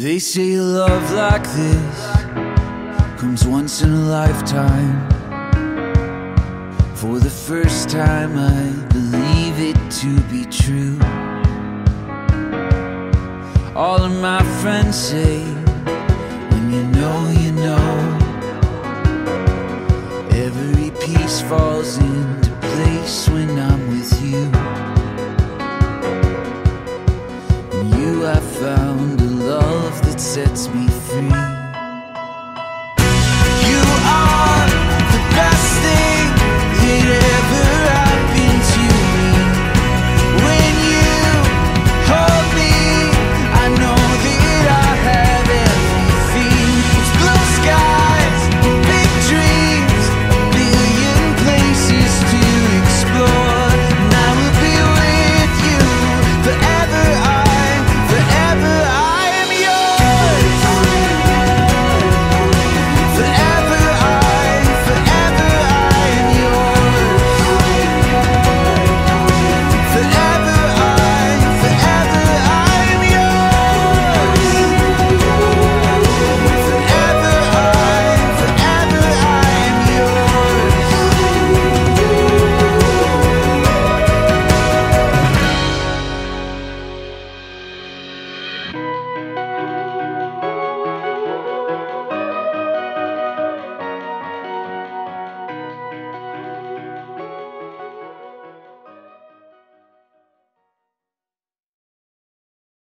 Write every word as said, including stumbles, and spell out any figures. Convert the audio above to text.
They say love like this comes once in a lifetime. For the first time I believe it to be true. All of my friends say, when you know, you know, every piece falls into place when I'm with you. And you have found a love that sets me